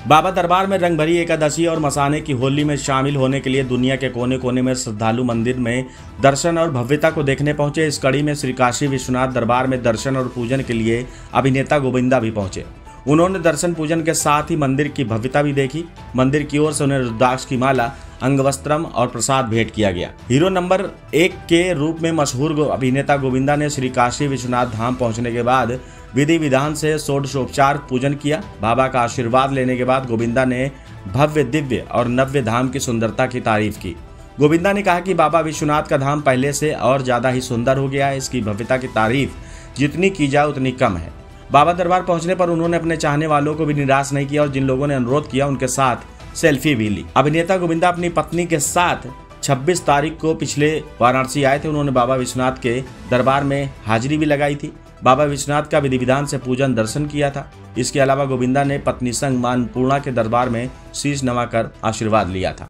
बाबा दरबार में रंगभरी एकादशी और मसाने की होली में शामिल होने के लिए दुनिया के कोने कोने में श्रद्धालु मंदिर में दर्शन और भव्यता को देखने पहुंचे। इस कड़ी में श्री काशी विश्वनाथ दरबार में दर्शन और पूजन के लिए अभिनेता गोविंदा भी पहुंचे। उन्होंने दर्शन पूजन के साथ ही मंदिर की भव्यता भी देखी। मंदिर की ओर से उन्हें रुद्राक्ष की माला, अंगवस्त्रम और प्रसाद भेंट किया गया। हीरो नंबर 1 के रूप में मशहूर अभिनेता गोविंदा ने श्री काशी विश्वनाथ धाम पहुंचने के बाद विधि विधान से षोडशोपचार पूजन किया। बाबा का आशीर्वाद लेने के बाद गोविंदा ने भव्य, दिव्य और नव्य धाम की सुंदरता की तारीफ की। गोविंदा ने कहा कि बाबा विश्वनाथ का धाम पहले से और ज्यादा ही सुंदर हो गया है। इसकी भव्यता की तारीफ जितनी की जाए उतनी कम है। बाबा दरबार पहुंचने पर उन्होंने अपने चाहने वालों को भी निराश नहीं किया और जिन लोगों ने अनुरोध किया उनके साथ सेल्फी भी ली। अभिनेता गोविंदा अपनी पत्नी के साथ 26 तारीख को पिछले वाराणसी आए थे। उन्होंने बाबा विश्वनाथ के दरबार में हाजिरी भी लगाई थी। बाबा विश्वनाथ का विधि विधान से पूजन दर्शन किया था। इसके अलावा गोविंदा ने पत्नी संग मां अन्नपूर्णा के दरबार में शीश नवाकर आशीर्वाद लिया था।